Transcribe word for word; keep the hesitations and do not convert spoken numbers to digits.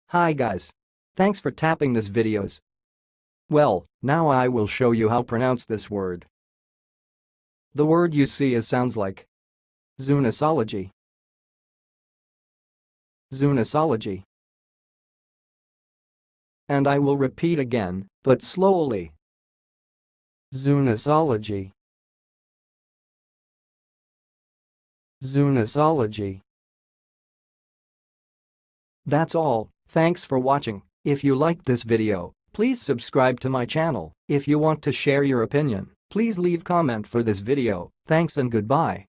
Hi guys. Thanks for tapping this videos. Well, now I will show you how pronounce this word. The word you see is sounds like Zoonosology. Zoonosology. And I will repeat again, but slowly. Zoonosology. Zoonosology. That's all. Thanks for watching. If you liked this video, please subscribe to my channel. If you want to share your opinion, please leave comment for this video. Thanks and goodbye.